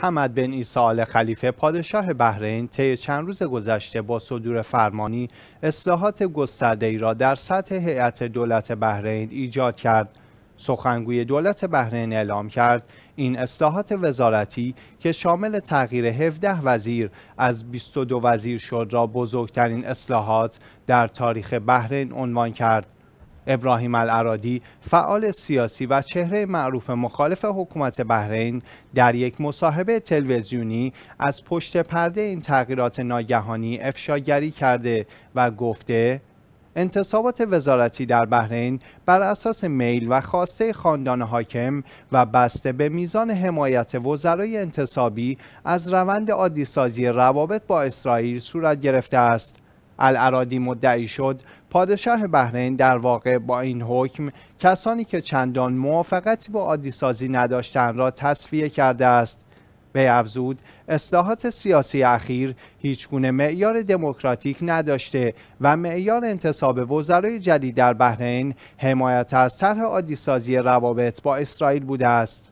حمد بن عیسی آل خلیفه پادشاه بحرین طی چند روز گذشته با صدور فرمانی اصلاحات گسترده‌ای را در سطح هیئت دولت بحرین ایجاد کرد. سخنگوی دولت بحرین اعلام کرد این اصلاحات وزارتی که شامل تغییر 17 وزیر از 22 وزیر شد را بزرگترین اصلاحات در تاریخ بحرین عنوان کرد. ابراهیم العرادی، فعال سیاسی و چهره معروف مخالف حکومت بحرین، در یک مصاحبه تلویزیونی از پشت پرده این تغییرات ناگهانی افشاگری کرده و گفته انتصابات وزارتی در بحرین بر اساس میل و خواسته خاندان حاکم و بسته به میزان حمایت وزرای انتصابی از روند عادی‌سازی روابط با اسرائیل صورت گرفته است. العرادی مدعی شد پادشاه بحرین در واقع با این حکم کسانی که چندان موافقتی با عادی‌سازی نداشتند را تصفیه کرده است. وی افزود اصلاحات سیاسی اخیر هیچگونه معیار دموکراتیک نداشته و معیار انتصاب وزرای جدید در بحرین حمایت از طرح عادی‌سازی روابط با اسرائیل بوده است.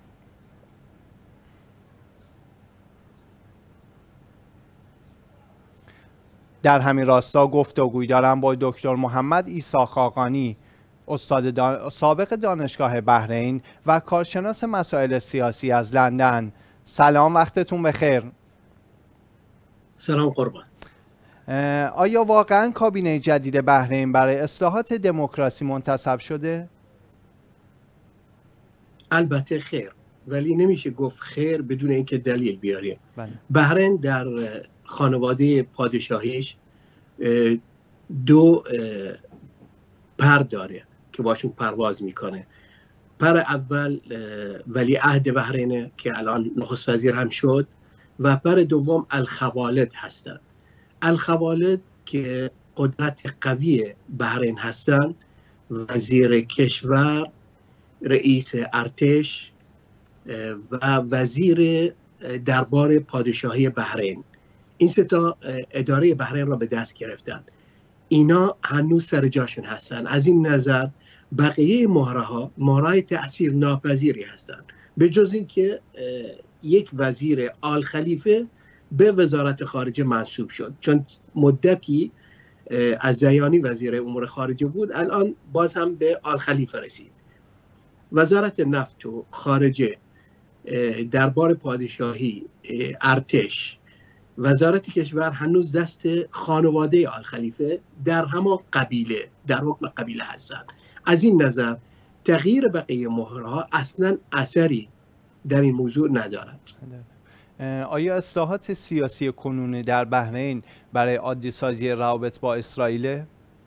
در همین راستا گفتگوی دارم با دکتر محمد عیسی خاقانی، استاد سابق دانشگاه بحرین و کارشناس مسائل سیاسی از لندن. سلام، وقتتون بخیر. سلام قربان. آیا واقعا کابینه جدید بحرین برای اصلاحات دموکراسی منتصب شده؟ البته خیر، ولی نمیشه گفت خیر بدون اینکه دلیل بیاریم. بحرین در خانواده پادشاهیش دو پر داره که باشون پرواز میکنه. پر اول ولی عهد بحرینه که الان نخست وزیر هم شد و پر دوم الخوالد هستند. الخوالد که قدرت قوی بحرین هستند، وزیر کشور، رئیس ارتش و وزیر دربار پادشاهی بحرین، این سه تا اداره بحرین را به دست گرفتن. اینا هنوز سر جاشون هستن. از این نظر بقیه مهرهای تأثیر ناپذیری هستند، به جز این که یک وزیر آل خلیفه به وزارت خارجه منصوب شد، چون مدتی از زیانی وزیر امور خارجه بود، الان باز هم به آل خلیفه رسید. وزارت نفت و خارجه، دربار پادشاهی، ارتش، وزارت کشور هنوز دست خانواده آل خلیفه در همان قبیله، در حکم قبیله هستند. از این نظر تغییر بقیه مهرها اصلا اثری در این موضوع ندارد. آیا اصلاحات سیاسی کنونی در بحرین برای عادی‌سازی روابط با اسرائیل؟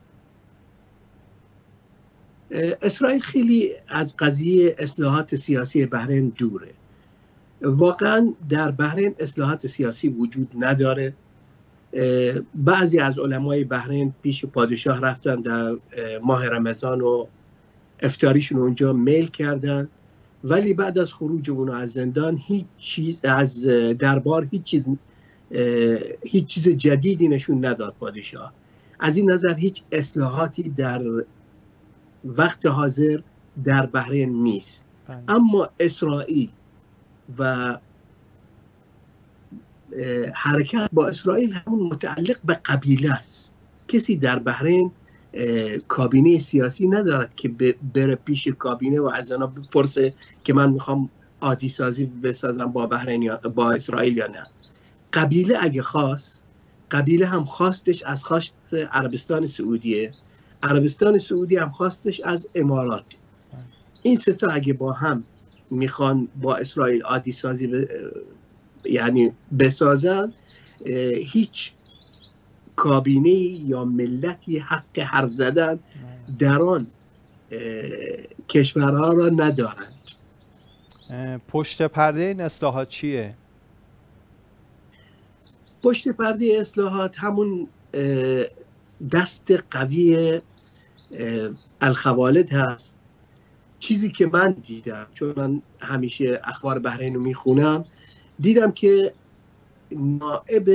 اسرائیل خیلی از قضیه اصلاحات سیاسی بحرین دوره. واقعا در بحرین اصلاحات سیاسی وجود نداره. بعضی از علمای بحرین پیش پادشاه رفتن در ماه رمضان و افطاریشون اونجا میل کردن، ولی بعد از خروج اونا از زندان هیچ چیز از دربار هیچ چیز جدیدی نشون نداد پادشاه. از این نظر هیچ اصلاحاتی در وقت حاضر در بحرین نیست. اما اسرائیل و حرکت با اسرائیل همون متعلق به قبیله است. کسی در بحرین کابینه سیاسی ندارد که بره پیش کابینه و از آنها بپرسه که من میخوام عادی سازی بسازم با بحرین یا با اسرائیل یا نه. قبیله اگه خواست، قبیله هم خواستش از خواست عربستان سعودیه، عربستان سعودی هم خواستش از امارات. این سه تا اگه با هم میخوان با اسرائیل عادی سازی یعنی بسازن، هیچ کابینه یا ملتی حق حرف زدن در آن کشورها را ندارند. پشت پرده این اصلاحات چیه؟ پشت پرده اصلاحات همون دست قوی الخوالد هست. چیزی که من دیدم، چون من همیشه اخبار بحرین رو میخونم، دیدم که نائب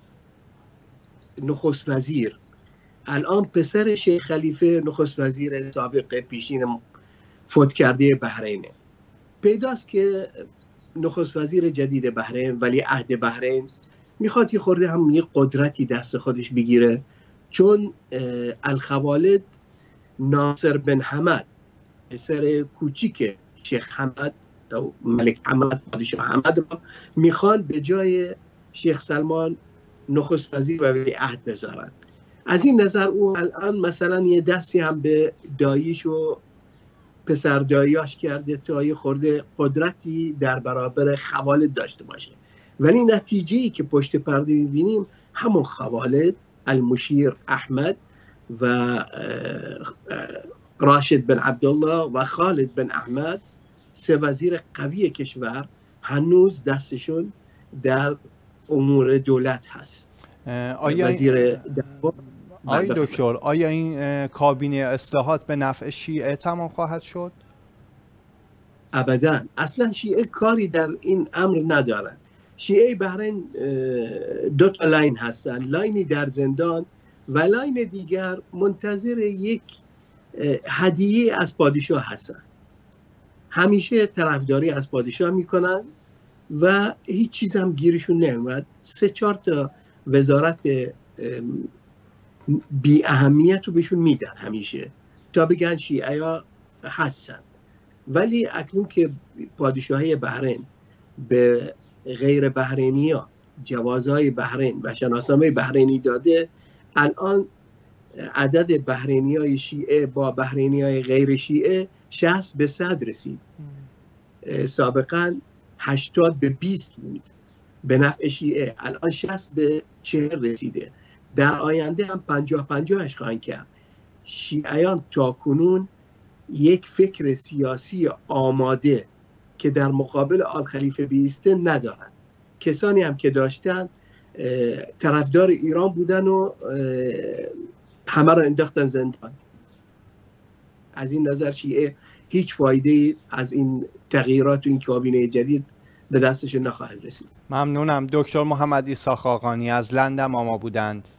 نخست وزیر، الان پسر شیخ خلیفه نخست وزیر سابق پیشین فوت کرده بحرینه، پیداست که نخست وزیر جدید بحرین، ولیعهد بحرین، میخواد یه خورده هم یه قدرتی دست خودش بگیره، چون الخوالد ناصر بن حمد پسر کوچیک شیخ حمد و ملک حمد پادشاه حمد را میخوان به جای شیخ سلمان نخست وزیر و ولیعهد بذارن. از این نظر او الان مثلا یه دستی هم به داییش و پسر داییاش کرده تا یه خورده قدرتی در برابر خوالد داشته باشه، ولی نتیجه‌ای که پشت پرده می‌بینیم همون خوالد، المشیر احمد و راشد بن عبدالله و خالد بن احمد، سه وزیر قوی کشور، هنوز دستشون در امور دولت هست. وزیر آقای دکتر، آیا این کابینه اصلاحات به نفع شیعه تمام خواهد شد؟ ابداً. اصلا شیعه کاری در این امر ندارن. شیعه بحرین دو تا لاین هستن، لاینی در زندان و لاین دیگر منتظر یک هدیه از پادشاه هستن. همیشه طرفداری از پادشاه میکنن و هیچ چیز هم گیرشون نمیاد. 3-4 تا وزارت بی اهمیت رو بهشون میدن همیشه تا بگن شیعه ها هستن. ولی اکنون که پادشاهی بحرین به غیر بحرینی ها جوازهای بحرین و شناسنامه بحرینی داده، الان عدد بحرینی های شیعه با بحرینی های غیر شیعه 60 به 100 رسید. سابقا 80 به 20 بود به نفع شیعه، الان 60 به 40 رسیده. در آینده هم 50-50 خواهند کرد. شیعیان تا کنون یک فکر سیاسی آماده که در مقابل آل خلیفه بیسته ندارن. کسانی هم که داشتن طرفدار ایران بودن و همه را انداختن زندان. از این نظر شیعه هیچ فایده از این تغییرات و این کابینه جدید به دستش نخواهد رسید. ممنونم. دکتر محمد عیسی خاقانی از لندن با ما بودند.